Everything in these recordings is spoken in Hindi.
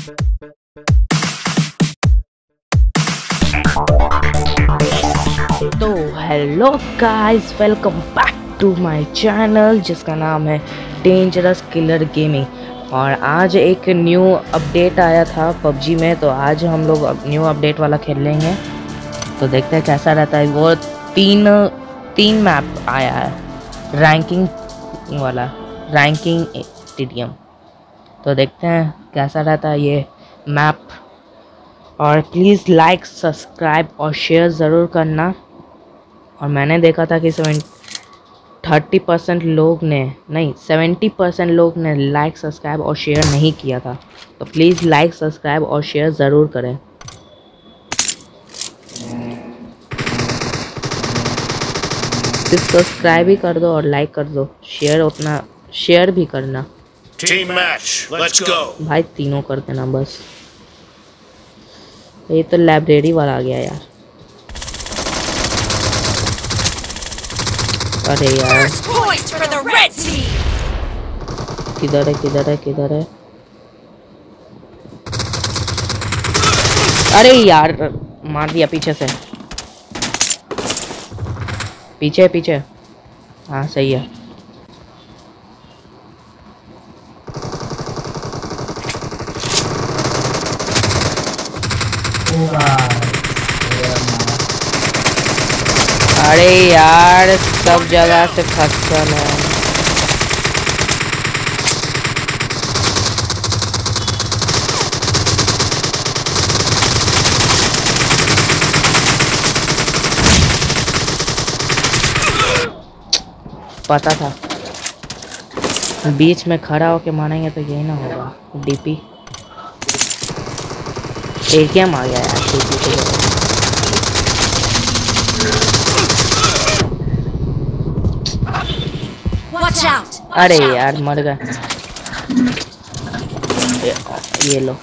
तो hello guys, welcome back to my channel जिसका नाम है डेंजरस किलर गेमिंग। और आज एक न्यू अपडेट आया था पबजी में, तो आज हम लोग न्यू अपडेट वाला खेल लेंगे। तो देखते हैं कैसा रहता है। वो तीन मैप आया है रैंकिंग वाला, रैंकिंग स्टेडियम। तो देखते हैं कैसा रहता है ये मैप। और प्लीज़ लाइक, सब्सक्राइब और शेयर ज़रूर करना। और मैंने देखा था कि 30% लोग ने नहीं 70% लोग ने लाइक, सब्सक्राइब और शेयर नहीं किया था। तो प्लीज़ लाइक, सब्सक्राइब और शेयर ज़रूर करें। सिर्फ सब्सक्राइब ही कर दो और लाइक कर दो, शेयर उतना शेयर भी करना। Team match, let's go. भाई तीनों कर देना बस। ये तो लाइब्रेरी वाला आ गया यार। अरे यार किधर है किधर है किधर है? अरे यार मार दिया पीछे से। पीछे पीछे, हाँ सही है। अरे यार सब जगह से खच्चर है। पता था बीच में खड़ा होके मारेंगे तो यही ना होगा। डीपी एटीएम आ गया यार। डीपी अरे यार मर गए। ये लो,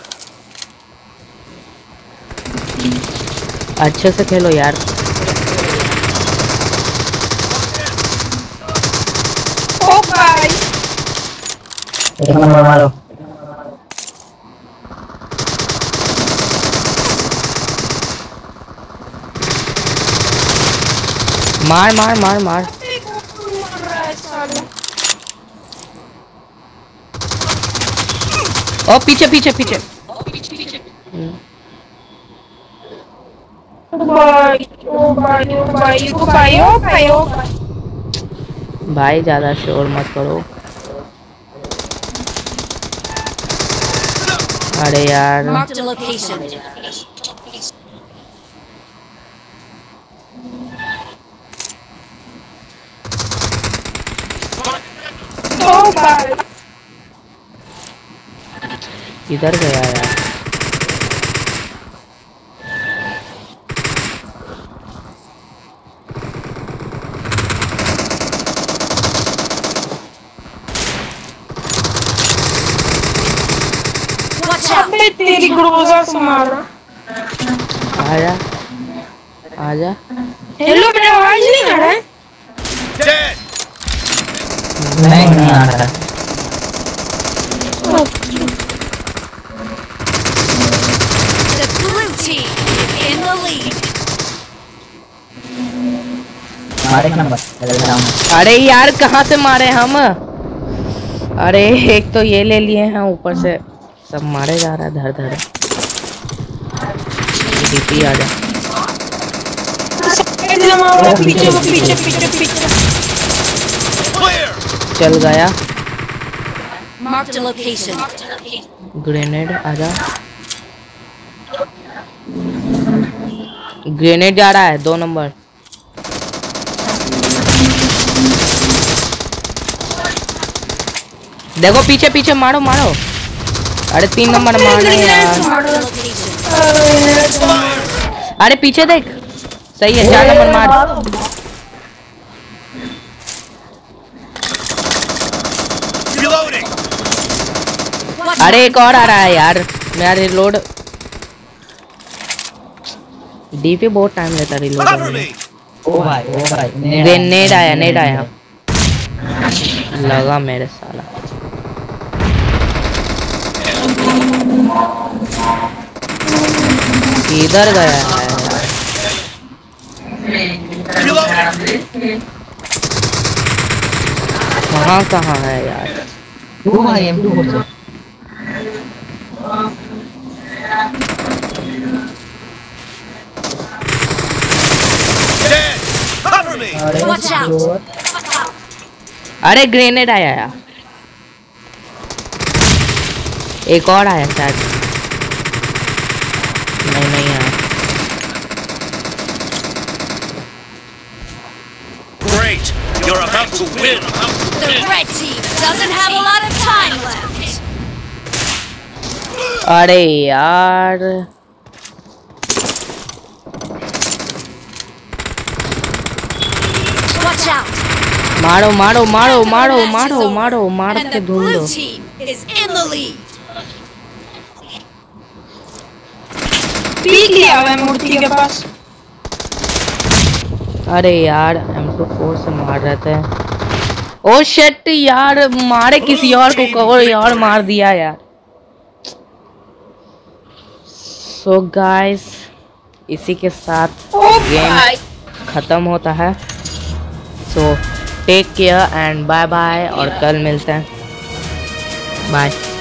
अच्छे से खेलो यार। ओ भाई एक नंबर मारो। मार मार मार मार। ओ पीछे पीछे पीछे। भाई ज्यादा शोर मत करो। अरे यार इधर गया यार। तेरी ग्रोजा से मारा। आजा आजा। हेलो, मेरा आवाज नहीं आ रहा है? नहीं आ रहा। The blue team is in the lead. मारे एक नंबर। अरे यार कहाँ से मारे हम? अरे एक तो ये ले लिए हैं, ऊपर से सब मारे जा रहा है धर धर। डीपी आ जा। पीछे पीछे पीछे पीछे। चल गया। Marked a location. ग्रेनेड आजा। ग्रेनेड जा रहा है 2 नंबर। देखो पीछे पीछे, मारो मारो। अरे 3 नंबर मारना है यार। अरे पीछे देख, सही है। 4 नंबर मार। अरे एक और आ रहा है यार, मेरा रिलोड। डीपी बहुत टाइम लेता रिलोड करने में। ओ भाई नेड आया, नेड आया। लगा मेरे साला। इधर गया है यार। कहाँ है यार? तू भाई M2 फोड़ से Dead! Cover me! Watch out! अरे ग्रेनेड आया यार। एक और आया शायद। नहीं यार। Great! You're about to win! The red team doesn't have a lot of time left. अरे यार Watch out! मारो मार And के the धूल blue दो। team is in the lead. Peek लिया हुआ है मूर्ति के पास। अरे यार M24 से मार रहे थे। ओ शिट यार, मारे किसी और को कवर और मार दिया यार। सो गाइस इसी के साथ गेम खत्म होता है। So take care and bye bye, और कल मिलते हैं। बाय।